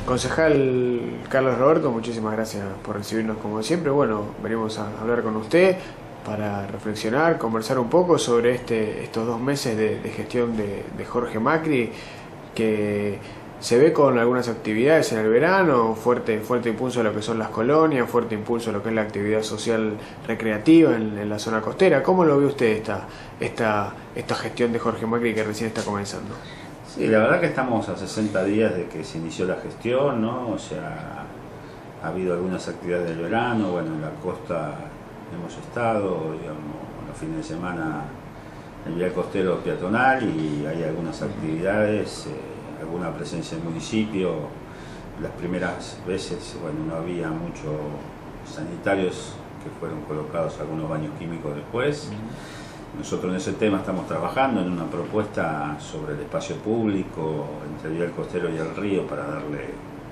Concejal Carlos Roberto, muchísimas gracias por recibirnos como siempre. Bueno, venimos a hablar con usted para reflexionar, conversar un poco sobre estos 2 meses de gestión de Jorge Macri, que se ve con algunas actividades en el verano, fuerte impulso a lo que son las colonias, fuerte impulso a lo que es la actividad social recreativa en la zona costera. ¿Cómo lo ve usted esta gestión de Jorge Macri que recién está comenzando? Sí, la verdad que estamos a 60 días de que se inició la gestión, ¿no? O sea, ha habido algunas actividades del verano, bueno, en la costa hemos estado, digamos, los fines de semana en el vial costero peatonal y hay algunas actividades, alguna presencia en el municipio. Las primeras veces, bueno, no había muchos sanitarios que fueron colocados algunos baños químicos después. Nosotros en ese tema estamos trabajando en una propuesta sobre el espacio público entre el vial costero y el río para darle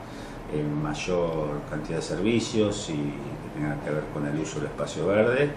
mayor cantidad de servicios y que tengan que ver con el uso del espacio verde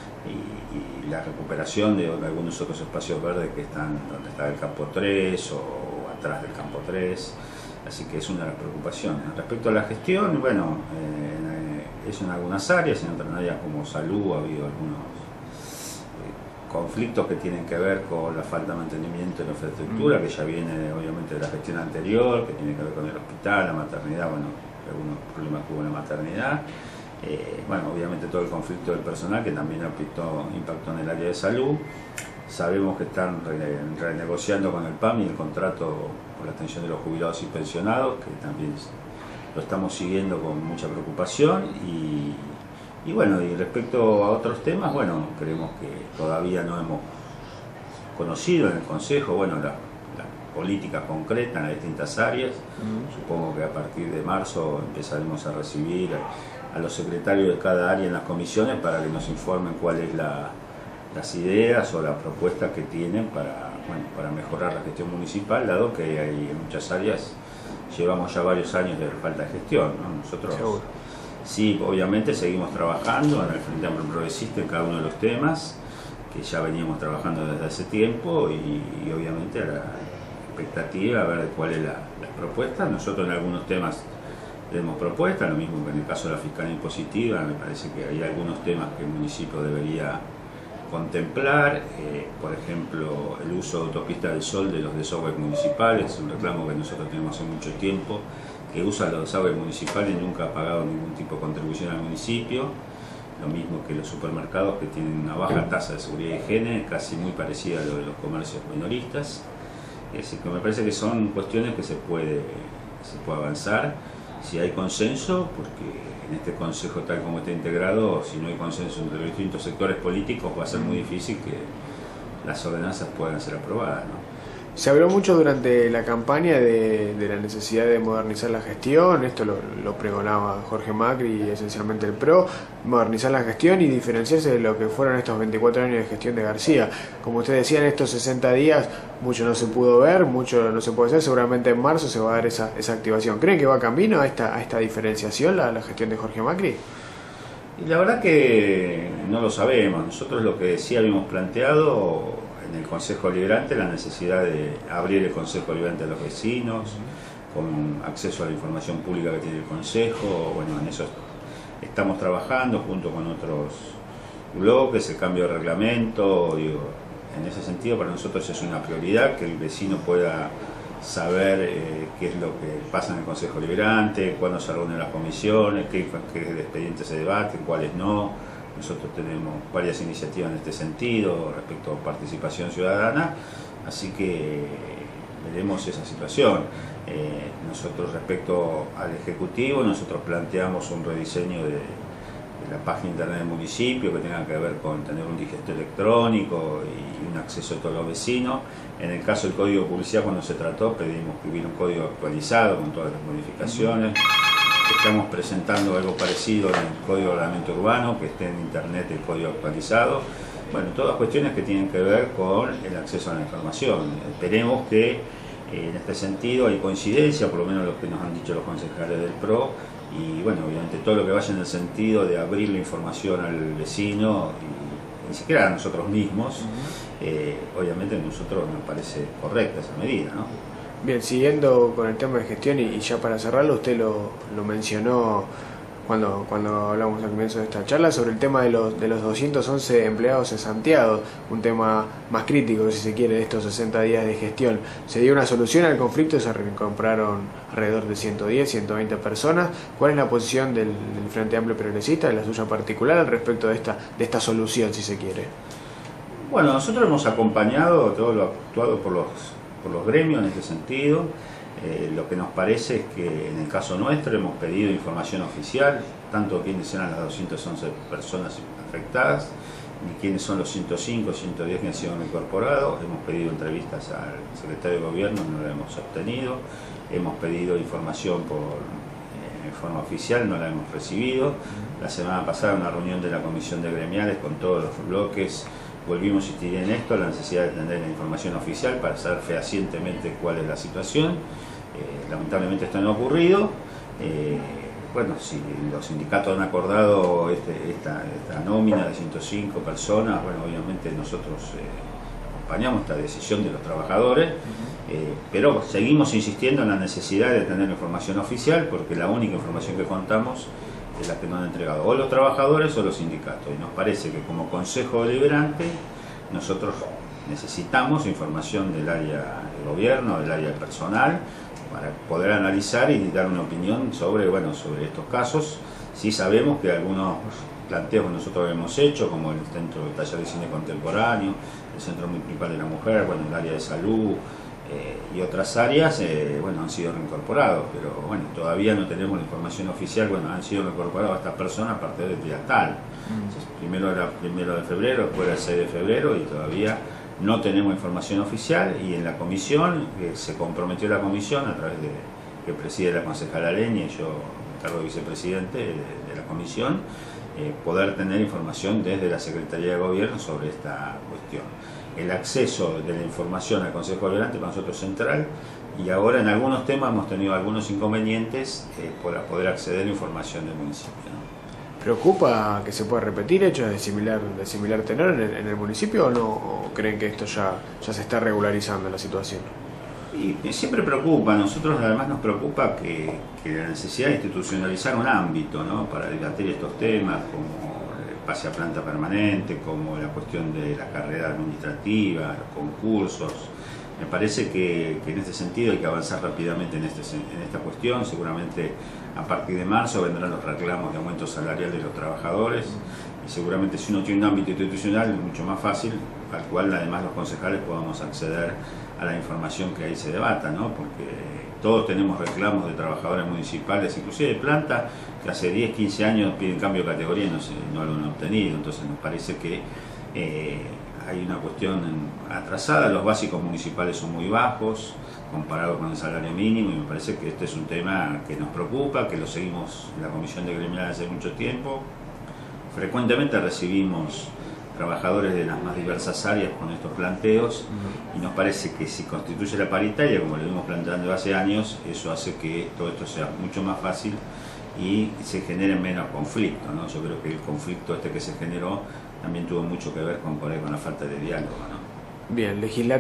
y la recuperación de algunos otros espacios verdes que están donde está el campo 3 o atrás del campo 3, así que es una de las preocupaciones. Respecto a la gestión, bueno, es en algunas áreas, en otras áreas como salud ha habido algunos conflictos que tienen que ver con la falta de mantenimiento de la infraestructura, que ya viene obviamente de la gestión anterior, que tiene que ver con el hospital, la maternidad, bueno, algunos problemas que hubo en la maternidad. Bueno, obviamente todo el conflicto del personal que también impactó en el área de salud. Sabemos que están renegociando con el PAMI el contrato por la atención de los jubilados y pensionados, que también lo estamos siguiendo con mucha preocupación. Y bueno, y respecto a otros temas, bueno, creemos que todavía no hemos conocido en el Consejo, bueno, las políticas concretas en las distintas áreas. Supongo que a partir de marzo empezaremos a recibir a los secretarios de cada área en las comisiones para que nos informen cuáles las ideas o las propuestas que tienen para mejorar la gestión municipal, dado que hay en muchas áreas llevamos ya varios años de falta de gestión, ¿no? Nosotros sí, obviamente seguimos trabajando en el Frente Amplio Progresista en cada uno de los temas que ya veníamos trabajando desde hace tiempo y obviamente a la expectativa a ver cuál es la propuesta. Nosotros en algunos temas tenemos propuestas, lo mismo que en el caso de la fiscalía impositiva. Me parece que hay algunos temas que el municipio debería contemplar, por ejemplo el uso de autopistas del sol de los desagües municipales, un reclamo que nosotros tenemos hace mucho tiempo, que usa los desagües municipales y nunca ha pagado ningún tipo de contribución al municipio, lo mismo que los supermercados que tienen una baja tasa de seguridad y higiene, casi muy parecida a lo de los comercios minoristas. Así que me parece que son cuestiones que se puede avanzar si hay consenso, porque en este Consejo tal como está integrado, si no hay consenso entre los distintos sectores políticos va a ser muy difícil que las ordenanzas puedan ser aprobadas, ¿no? Se habló mucho durante la campaña de la necesidad de modernizar la gestión, esto lo pregonaba Jorge Macri y esencialmente el PRO, modernizar la gestión y diferenciarse de lo que fueron estos 24 años de gestión de García. Como usted decía, en estos 60 días mucho no se pudo ver, mucho no se puede hacer, seguramente en marzo se va a dar esa activación. ¿Creen que va camino a esta diferenciación la gestión de Jorge Macri? Y la verdad que no lo sabemos. Nosotros lo que sí habíamos planteado en el Consejo Liberante, la necesidad de abrir el Consejo Liberante a los vecinos, con acceso a la información pública que tiene el Consejo. Bueno, en eso estamos trabajando junto con otros bloques, el cambio de reglamento. Digo, en ese sentido para nosotros es una prioridad que el vecino pueda saber qué es lo que pasa en el Consejo Liberante, cuándo se reúnen las comisiones, qué expedientes se debaten, cuáles no. Nosotros tenemos varias iniciativas en este sentido respecto a participación ciudadana, así que veremos esa situación. Nosotros respecto al Ejecutivo, nosotros planteamos un rediseño de la página internet del municipio que tenga que ver con tener un digeste electrónico y un acceso a todos los vecinos. En el caso del Código de Publicidad, cuando se trató, pedimos que hubiera un código actualizado con todas las modificaciones. Estamos presentando algo parecido en el Código de Ordenamiento Urbano, que esté en internet el código actualizado. Bueno, todas cuestiones que tienen que ver con el acceso a la información. Esperemos que en este sentido hay coincidencia, por lo menos lo que nos han dicho los concejales del PRO, y bueno, obviamente todo lo que vaya en el sentido de abrir la información al vecino, y ni siquiera a nosotros mismos, obviamente a nosotros nos parece correcta esa medida, ¿no? Bien, siguiendo con el tema de gestión y ya para cerrarlo, usted lo mencionó cuando hablamos al comienzo de esta charla sobre el tema de los 211 empleados cesanteados, un tema más crítico, si se quiere, de estos 60 días de gestión. ¿Se dio una solución al conflicto? Se reincorporaron alrededor de 110, 120 personas. ¿Cuál es la posición del Frente Amplio Progresista, de la suya particular, al respecto de esta solución, si se quiere? Bueno, nosotros hemos acompañado todo lo actuado por los gremios en este sentido. Lo que nos parece es que en el caso nuestro hemos pedido información oficial, tanto quiénes eran las 211 personas afectadas, ni quiénes son los 105, 110 que han sido incorporados. Hemos pedido entrevistas al secretario de Gobierno, no la hemos obtenido. Hemos pedido información en forma oficial, no la hemos recibido. La semana pasada, en una reunión de la Comisión de Gremiales con todos los bloques, volvimos a insistir en esto, la necesidad de tener la información oficial para saber fehacientemente cuál es la situación. Lamentablemente esto no ha ocurrido. Bueno, si los sindicatos han acordado esta nómina de 105 personas, bueno, obviamente nosotros acompañamos esta decisión de los trabajadores, pero seguimos insistiendo en la necesidad de tener información oficial, porque la única información que contamos es la que nos han entregado o los trabajadores o los sindicatos, y nos parece que como Consejo Deliberante nosotros necesitamos información del área de gobierno, del área personal, para poder analizar y dar una opinión sobre estos casos. Sí sabemos que algunos planteos que nosotros hemos hecho, como el Centro del Taller de Cine Contemporáneo, el Centro Municipal de la Mujer, bueno, el área de salud y otras áreas, han sido reincorporados, pero bueno, todavía no tenemos la información oficial. Bueno, han sido reincorporadas estas personas a partir del día tal. Entonces, primero era el 1 de febrero, después era el 6 de febrero y todavía no tenemos información oficial. Y en la comisión, se comprometió la comisión a través que preside la concejala Leña y yo, cargo de vicepresidente de la comisión, poder tener información desde la Secretaría de Gobierno sobre esta cuestión. El acceso de la información al Consejo Deliberante para nosotros es central, y ahora en algunos temas hemos tenido algunos inconvenientes para poder acceder a la información del municipio, ¿no? ¿Preocupa que se pueda repetir hechos de similar tenor en el municipio o no? ¿O creen que esto ya se está regularizando la situación? Y siempre preocupa. A nosotros además nos preocupa que la necesidad de institucionalizar un ámbito, ¿no?, para debatir estos temas, como el pase a planta permanente, como la cuestión de la carrera administrativa, los concursos. Me parece que en este sentido hay que avanzar rápidamente en esta cuestión. Seguramente a partir de marzo vendrán los reclamos de aumento salarial de los trabajadores, y seguramente si uno tiene un ámbito institucional es mucho más fácil, al cual además los concejales podamos acceder a la información que ahí se debata, ¿no? Porque todos tenemos reclamos de trabajadores municipales, inclusive de planta, que hace 10, 15 años piden cambio de categoría y no lo han obtenido. Entonces nos parece que hay una cuestión atrasada. Los básicos municipales son muy bajos comparado con el salario mínimo, y me parece que este es un tema que nos preocupa, que lo seguimos en la Comisión de Gremial hace mucho tiempo. Frecuentemente recibimos trabajadores de las más diversas áreas con estos planteos, y nos parece que si constituye la paritaria, como lo venimos planteando hace años, eso hace que todo esto sea mucho más fácil y se genere menos conflicto, ¿no? Yo creo que el conflicto que se generó también tuvo mucho que ver con la falta de diálogo, ¿no? Bien,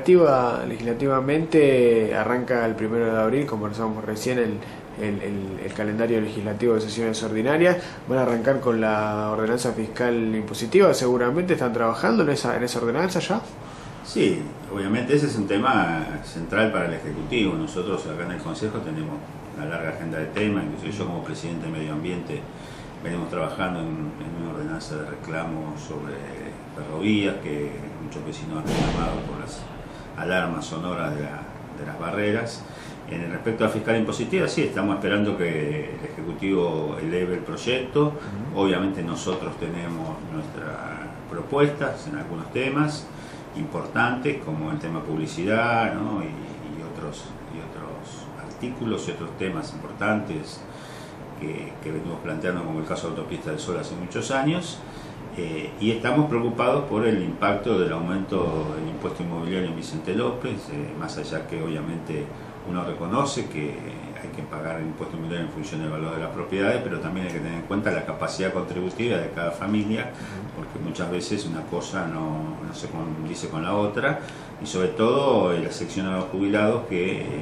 legislativamente arranca el 1 de abril, conversamos recién, el calendario legislativo de sesiones ordinarias. Van a arrancar con la ordenanza fiscal impositiva, seguramente están trabajando en esa ordenanza ya. Sí, obviamente ese es un tema central para el Ejecutivo. Nosotros acá en el Consejo tenemos una larga agenda de temas, inclusive yo como presidente de Medio Ambiente venimos trabajando en una ordenanza de reclamo sobre ferrovías, que muchos vecinos han reclamado por las alarmas sonoras de las barreras. En el respecto a la fiscal impositiva, sí, estamos esperando que el Ejecutivo eleve el proyecto. Obviamente nosotros tenemos nuestras propuestas en algunos temas importantes, como el tema publicidad, ¿no?, y otros artículos y otros temas importantes que venimos planteando, como el caso de Autopista del Sol hace muchos años. Y estamos preocupados por el impacto del aumento del impuesto inmobiliario en Vicente López, más allá que obviamente uno reconoce que hay que pagar el impuesto inmobiliario en función del valor de las propiedades, pero también hay que tener en cuenta la capacidad contributiva de cada familia, porque muchas veces una cosa no se condice con la otra, y sobre todo la sección a los jubilados, que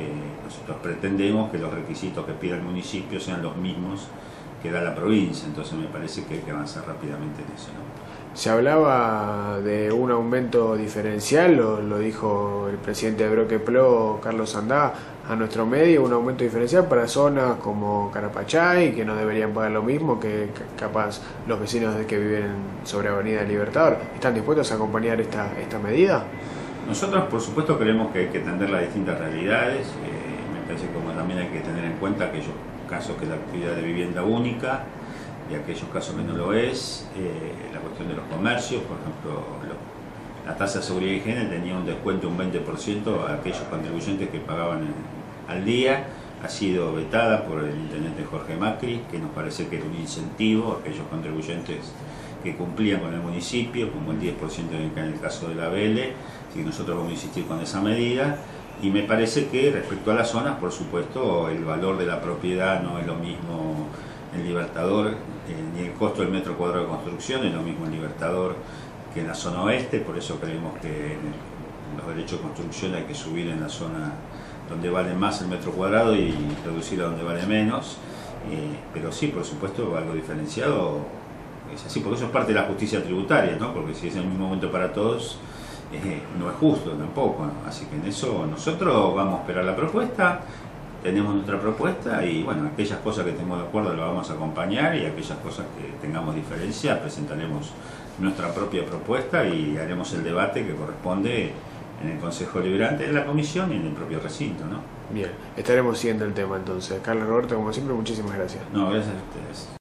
nosotros pretendemos que los requisitos que pida el municipio sean los mismos que da la provincia, entonces me parece que hay que avanzar rápidamente en eso, ¿no? Se hablaba de un aumento diferencial, lo dijo el presidente de Broque Plo, Carlos Sandá, a nuestro medio, un aumento diferencial para zonas como Carapachay, que no deberían pagar lo mismo que capaz los vecinos de que viven sobre Avenida Libertador. ¿Están dispuestos a acompañar esta medida? Nosotros, por supuesto, creemos que hay que atender las distintas realidades. Me parece que como también hay que tener en cuenta aquellos casos que es la actividad de vivienda única y aquellos casos que no lo es, la cuestión de los comercios, por ejemplo, la tasa de seguridad y higiene tenía un descuento de un 20% a aquellos contribuyentes que pagaban al día, ha sido vetada por el intendente Jorge Macri, que nos parece que era un incentivo a aquellos contribuyentes que cumplían con el municipio, como el 10% en el caso de la BL, así que nosotros vamos a insistir con esa medida. Y me parece que respecto a las zonas, por supuesto, el valor de la propiedad no es lo mismo en Libertador, ni el costo del metro cuadrado de construcción es lo mismo en Libertador que en la zona oeste, por eso creemos que los derechos de construcción hay que subir en la zona donde vale más el metro cuadrado y reducirlo donde vale menos, pero sí, por supuesto, algo diferenciado es así, porque eso es parte de la justicia tributaria, ¿no? Porque si es el mismo momento para todos, no es justo tampoco, ¿no? Así que en eso nosotros vamos a esperar la propuesta, tenemos nuestra propuesta y bueno, aquellas cosas que estemos de acuerdo las vamos a acompañar y aquellas cosas que tengamos diferencia presentaremos nuestra propia propuesta y haremos el debate que corresponde en el Consejo Deliberante, en la comisión y en el propio recinto, ¿no? Bien, estaremos siguiendo el tema entonces. Carlos Roberto, como siempre, muchísimas gracias. No, gracias a ustedes.